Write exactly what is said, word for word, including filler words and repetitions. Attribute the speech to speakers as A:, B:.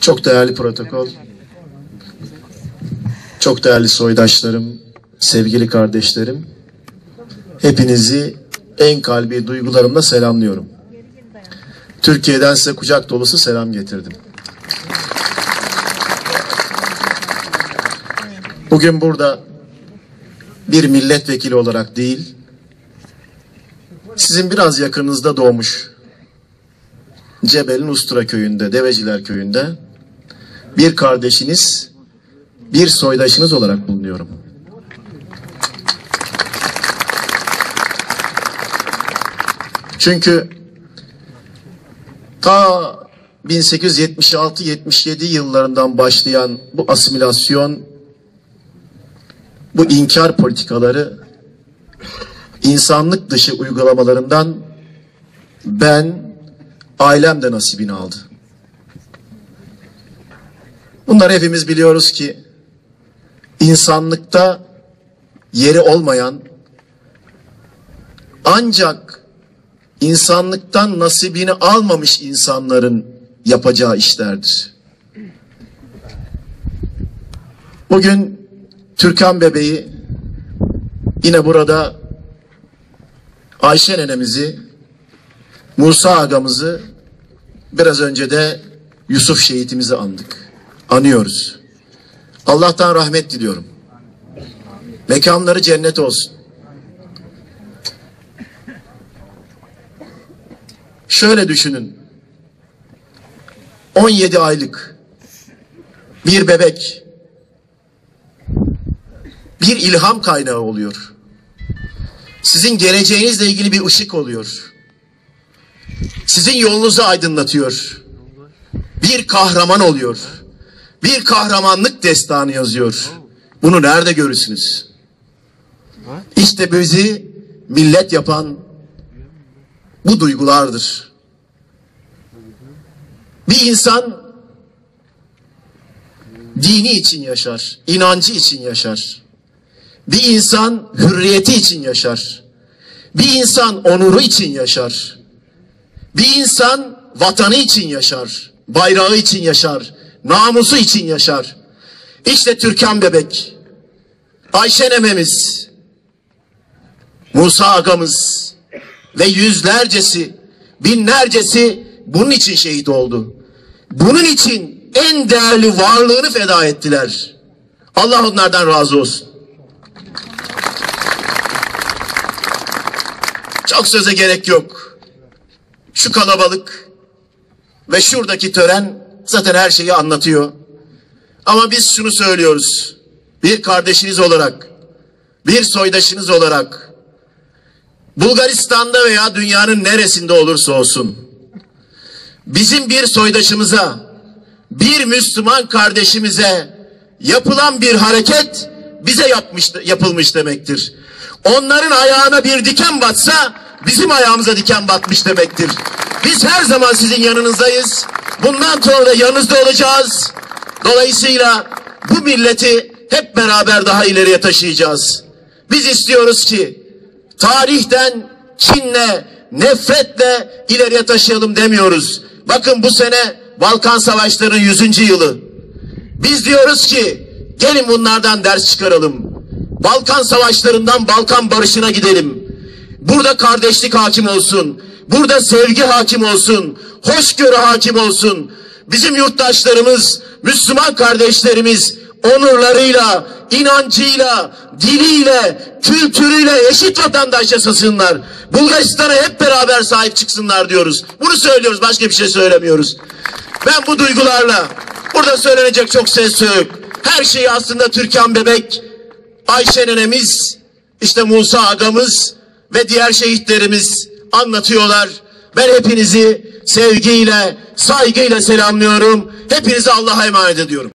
A: Çok değerli protokol, çok değerli soydaşlarım, sevgili kardeşlerim, hepinizi en kalbi duygularımla selamlıyorum. Türkiye'den size kucak dolusu selam getirdim. Bugün burada bir milletvekili olarak değil, sizin biraz yakınınızda doğmuş Cebel'in Ustura köyünde, Deveciler köyünde bir kardeşiniz, bir soydaşınız olarak bulunuyorum. Çünkü ta bin sekiz yüz yetmiş altı yetmiş yedi yıllarından başlayan bu asimilasyon, bu inkar politikaları, insanlık dışı uygulamalarından ben, ailem de nasibini aldı. Bunlar hepimiz biliyoruz ki insanlıkta yeri olmayan, ancak insanlıktan nasibini almamış insanların yapacağı işlerdir. Bugün Türkan bebeği, yine burada Ayşe nenemizi, Musa ağamızı, biraz önce de Yusuf şehitimizi andık. Anıyoruz. Allah'tan rahmet diliyorum. Mekanları cennet olsun. Şöyle düşünün. on yedi aylık bir bebek bir ilham kaynağı oluyor. Sizin geleceğinizle ilgili bir ışık oluyor. Sizin yolunuzu aydınlatıyor. Bir kahraman oluyor. Bir kahramanlık destanı yazıyor. Bunu nerede görürsünüz? İşte bizi millet yapan bu duygulardır. Bir insan dini için yaşar, inancı için yaşar. Bir insan hürriyeti için yaşar. Bir insan onuru için yaşar. Bir insan vatanı için yaşar, bayrağı için yaşar, namusu için yaşar. İşte Türkan bebek, Ayşe nememiz, Musa ağamız ve yüzlercesi, binlercesi bunun için şehit oldu. Bunun için en değerli varlığını feda ettiler. Allah onlardan razı olsun. Çok söze gerek yok. Şu kalabalık ve şuradaki tören zaten her şeyi anlatıyor. Ama biz şunu söylüyoruz. Bir kardeşiniz olarak, bir soydaşınız olarak, Bulgaristan'da veya dünyanın neresinde olursa olsun, bizim bir soydaşımıza, bir Müslüman kardeşimize yapılan bir hareket bize yapmış, yapılmış demektir. Onların ayağına bir diken batsa bizim ayağımıza diken batmış demektir. Biz her zaman sizin yanınızdayız. Bundan sonra da yanınızda olacağız. Dolayısıyla bu milleti hep beraber daha ileriye taşıyacağız. Biz istiyoruz ki tarihten kinle, nefretle ileriye taşıyalım demiyoruz. Bakın bu sene Balkan Savaşları'nın yüzüncü yılı. Biz diyoruz ki gelin bunlardan ders çıkaralım. Balkan Savaşları'ndan Balkan barışına gidelim. Burada kardeşlik hakim olsun. Burada sevgi hakim olsun. Hoşgörü hakim olsun. Bizim yurttaşlarımız, Müslüman kardeşlerimiz onurlarıyla, inancıyla, diliyle, kültürüyle eşit vatandaş yaşasınlar. Bulgaristan'a hep beraber sahip çıksınlar diyoruz. Bunu söylüyoruz, başka bir şey söylemiyoruz. Ben bu duygularla, burada söylenecek çok söz yok. Her şeyi aslında Türkan bebek, Ayşe nenemiz, işte Musa ağamız ve diğer şehitlerimiz anlatıyorlar. Ben hepinizi sevgiyle, saygıyla selamlıyorum. Hepinizi Allah'a emanet ediyorum.